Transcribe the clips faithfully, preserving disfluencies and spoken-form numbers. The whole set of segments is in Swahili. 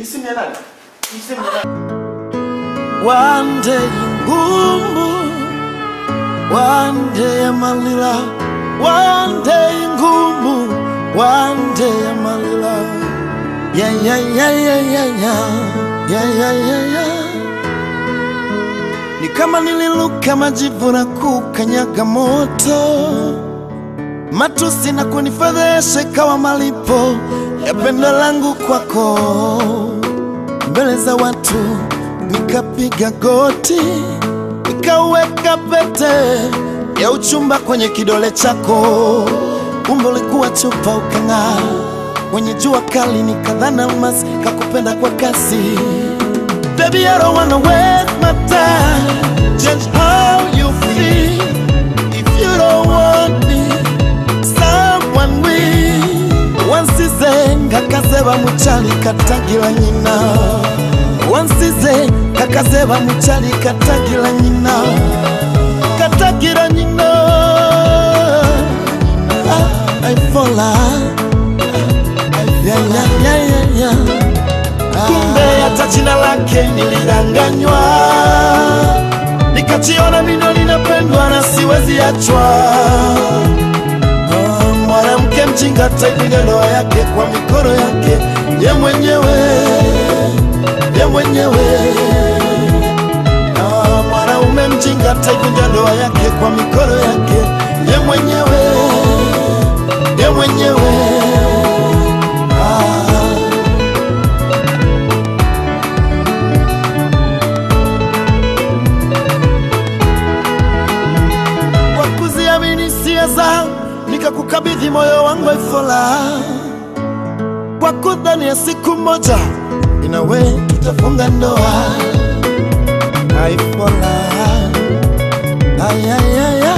Isimu ya nani? Isimu ya nani? One day ngumu, one day malila. One day ngumu, one day malila. Yeah yeah yeah yeah yeah yeah yeah yeah yeah yeah. Ni kama nililuka majivu na kukanyaga moto, matusi na kunifadhaisha kawa malipo ya pendo langu kwako. Mbele za watu nikapiga goti, nikaweka pete ya uchumba kwenye kidole chako. Umbo likuwa chupa ukang'aa kwenye jua kali, nikadhani almasi kakupenda kwa kasi. Baby, I don't wanna waste my time. Change how you feel. If you don't want me, someone will. Wansize kakazeba muchali katagira nyina. Wansize kakazeba muchali katagira nyina. Katagira nyina. I fall out. Yeah, yeah, yeah, yeah, yeah. Kumbe hata jina lake nilidanganywa, nikajiona mimi ninapendwa na siwezi achwa. Oh, mwanamke mjinga ataipiga ndoa yake kwa mikono yake ye mwenyewe, ye mwenyewe. Oh, mwanaume mjinga ataipiga ndoa yake kwa mikono yake ye mwenyewe, ye mwenyewe. Nikakukabidhi moyo wangu ifola, kwa kudhani ya siku moja inawe tutafunga ndoa. Ifola ayayaya,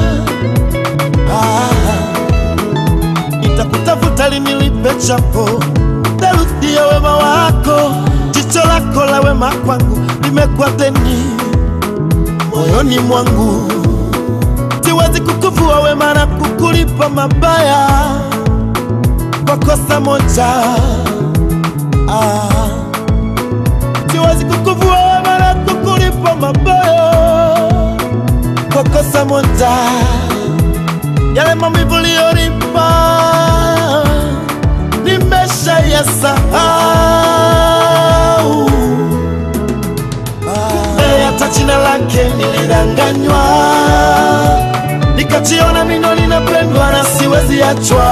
nitakutafuta lini nilipe chapo theluthi ya wema wako. Jicho lako la wema kwangu limekuwa deni moyoni mwangu. Siwezi kukuvua wema na kukulipa mabaya kwa kosa moja. Ah, siwezi kukuvua wema na kukulipa mabaya kwa kosa moja. Yale maumivu uliyonipa nimeshayasahau. Ah, hata jina lake nilidanganywa, nikajiona mimi ninapendwa na siwezi achwa.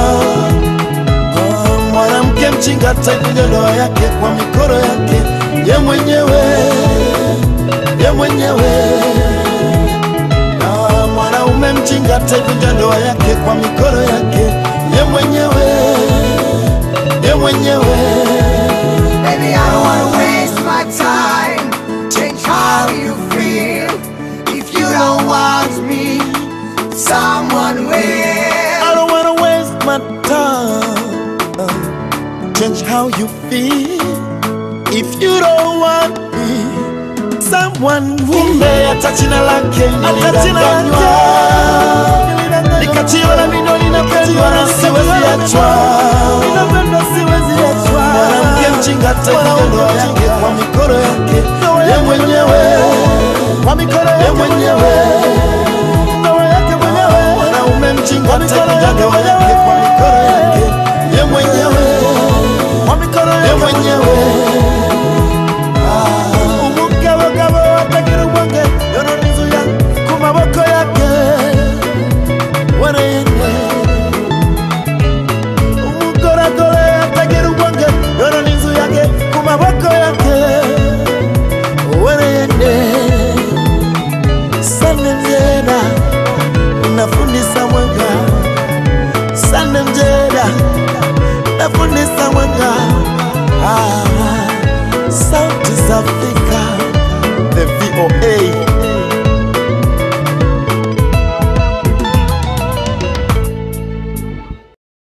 Oh, mwanamke mjinga ataipiga ndoa yake kwa mikono yake ye mwenyewe, ye mwenyewe. Oh, mwanaume mjinga ataipiga ndoa yake kwa mikono yake ye mwenyewe, ye mwenyewe. Baby, I don't wanna waste my time. Change how you feel. If you don't want me, someone will. I don't wanna waste my time. Change how you feel. If you don't want me, someone will. Kumbe hata jina lake nilidanganywa, nikajiona mimi ninapendwa na siwezi achwa. Mwanamke mjinga ataipiga ndoa yake kwa mikono yake ye mwenyewe, ye mwenyewe. Mjinga ataipiga ndoa yake kwa mikono yake ye mwenyewe, ye mwenyewe. Umugabogabo atagira ubwange yono n'inzu ya ku maboko yake warene. Umugoragore atagira ubwange yono n'inzu yake ku maboko yake warene. Sane mjeda unafundisa mwanga, sane mjeda unafundisa mwanga. Ah, sauti safi.